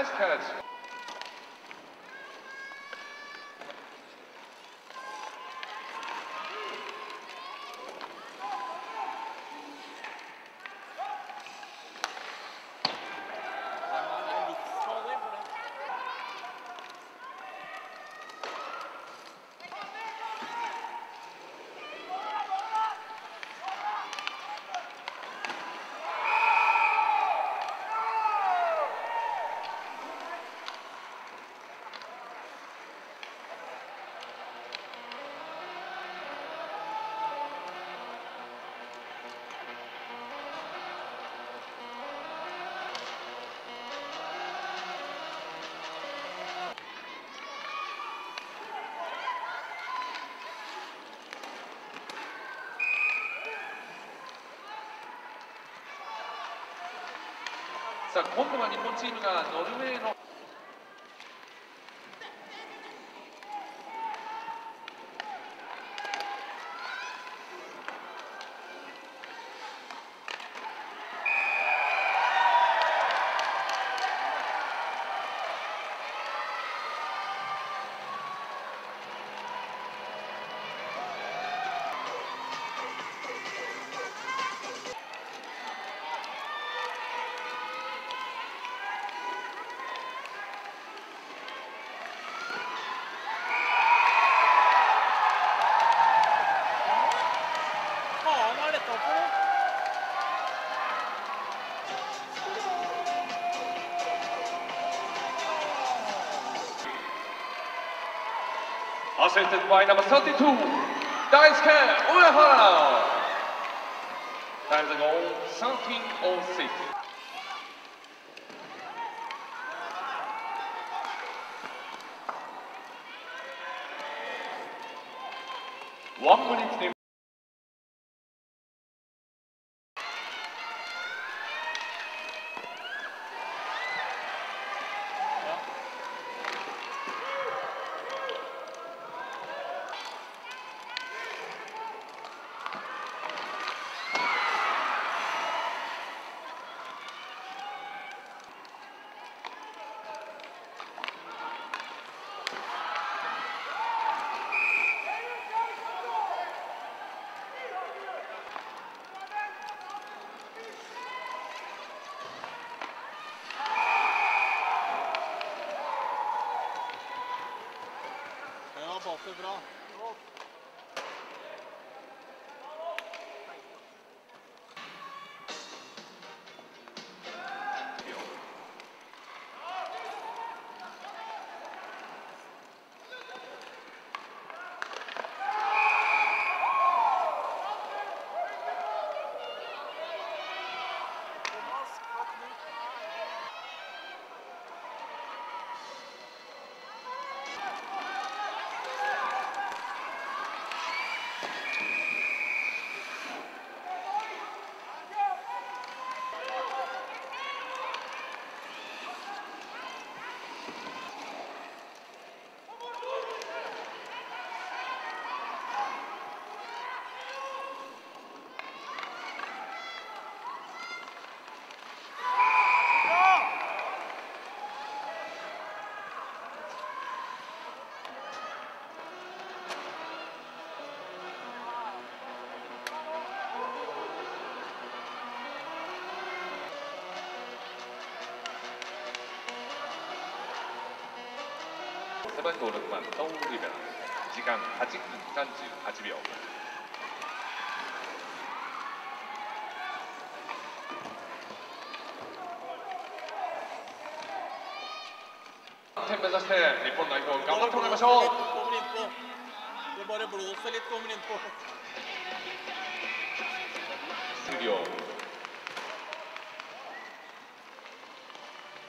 Nice catch. さあ今度は日本チームがノルウェーのAssisted by number 32, Daisuke Uehara. Time to go 13:06. One minute. Passer bra. 背番号6番トーン・リベラ、時間8分38秒。点目指して日本代表頑張ってもらいましょう。終了。